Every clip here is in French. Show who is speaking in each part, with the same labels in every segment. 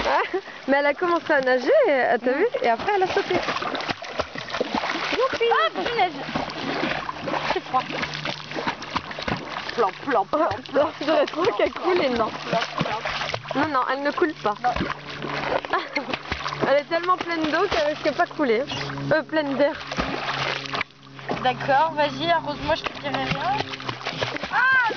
Speaker 1: Mais elle a commencé à nager, t'as vu? Et après elle a sauté.
Speaker 2: Ah, punaise! C'est froid. Plop, plop, plop, plop.
Speaker 1: J'aurais trop qu'elle coule et non. Non, non, elle ne coule pas. Elle est tellement pleine d'eau qu'elle risque pas de couler. Pleine d'air.
Speaker 2: D'accord, vas-y, arrose-moi, je te dirai rien. Ah,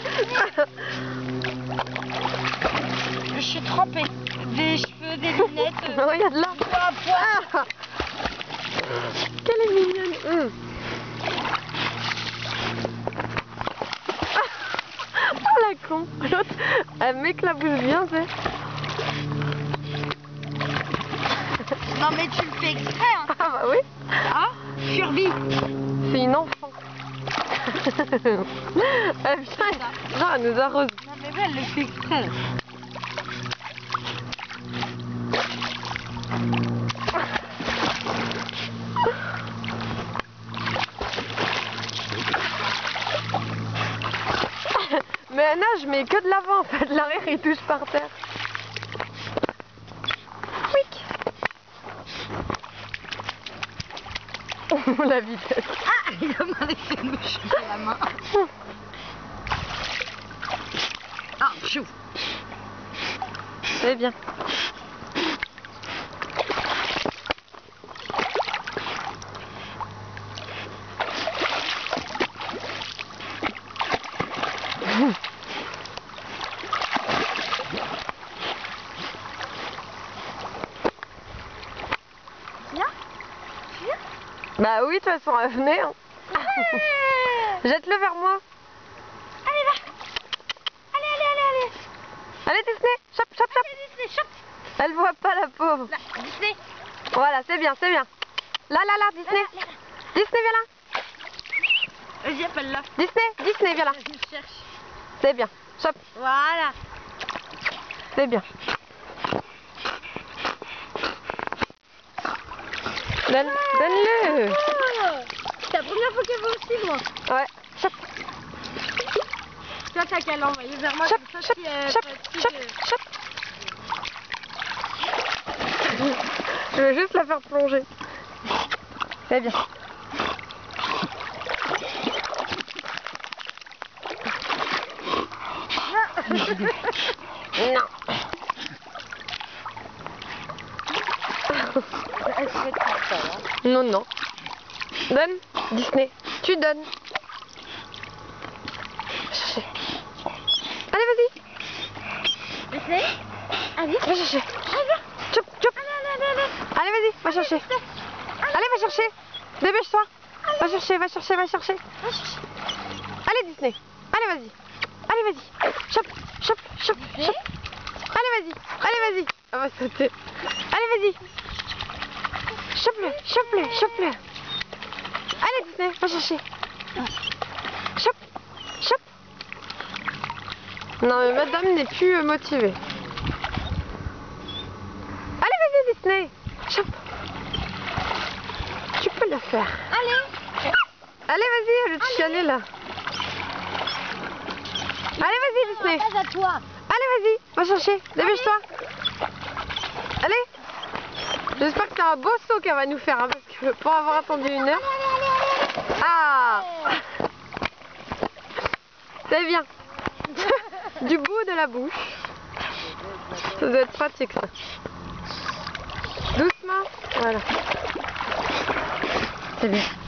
Speaker 2: mais... Je suis trempée. Des cheveux, des lunettes.
Speaker 1: Regarde là. Ah. Qu'elle est mignonne. Oh la con. L'autre, elle m'éclabousse bien, tu sais.
Speaker 2: Non mais tu le fais exprès, hein.
Speaker 1: Ah bah oui.
Speaker 2: Ah, Furby.
Speaker 1: C'est une enfant. Elle vient, genre elle nous arrose.
Speaker 2: Non mais ouais, elle le fait exprès.
Speaker 1: Mais elle nage, mais que de l'avant en fait. L'arrière il touche par terre. La vitesse.
Speaker 2: Ah, il m'a essayé de me choper la main. Ah, chou.
Speaker 1: C'est bien. Bah oui, de toute façon, venez. Hein. Ouais. Jette-le vers moi.
Speaker 2: Allez, va. Allez, allez, allez, allez.
Speaker 1: Allez, Disney. Chop, chop, chop.
Speaker 2: Allez, Disney, chop.
Speaker 1: Elle voit pas, la pauvre.
Speaker 2: Là, Disney.
Speaker 1: Voilà, c'est bien, c'est bien. Là, là, là, Disney.
Speaker 2: Là, là, là.
Speaker 1: Disney, viens là.
Speaker 2: Vas-y, appelle-la.
Speaker 1: Disney, viens là.
Speaker 2: Je cherche.
Speaker 1: C'est bien. Chop.
Speaker 2: Voilà.
Speaker 1: C'est bien. Donne-le.
Speaker 2: C'est la première fois qu'elle va aussi, moi.
Speaker 1: Ouais. Chop.
Speaker 2: Toi, t'as qu'à l'envoyer vers moi.
Speaker 1: Chop,
Speaker 2: comme ça,
Speaker 1: chop,
Speaker 2: si,
Speaker 1: chop, chop, chop. Je veux juste la faire plonger. C'est bien. Non. Non, non. Donne, Disney. Tu donnes. Chercher. Allez, vas-y.
Speaker 2: Disney. Allez.
Speaker 1: Va chercher.
Speaker 2: Allez,
Speaker 1: Chop, chop.
Speaker 2: allez.
Speaker 1: Allez, vas-y, va chercher. Allez, va chercher. Dépêche-toi. Va chercher, va chercher, va chercher. Allez, Disney. Allez, vas-y. Allez, vas-y. Chop, chop, chop, chop. Allez, vas-y. Allez, vas-y. Elle va sauter. Allez, vas-y. Chope-le, chope-le, chope-le. Allez, Disney, va chercher. Chope, chope. Non, mais madame n'est plus motivée. Allez, vas-y, Disney. Chope. Tu peux le faire.
Speaker 2: Allez.
Speaker 1: Allez, vas-y, au lieu de chialer là. Allez, vas-y, Disney.
Speaker 2: Pas à toi.
Speaker 1: Allez, vas-y, va chercher. Dépêche-toi. Allez. J'espère que c'est un beau saut qu'elle va nous faire, hein, parce que pour avoir attendu 1 heure. Ah. C'est bien. Du bout de la bouche. Ça doit être pratique, ça. Doucement. Voilà. C'est bien.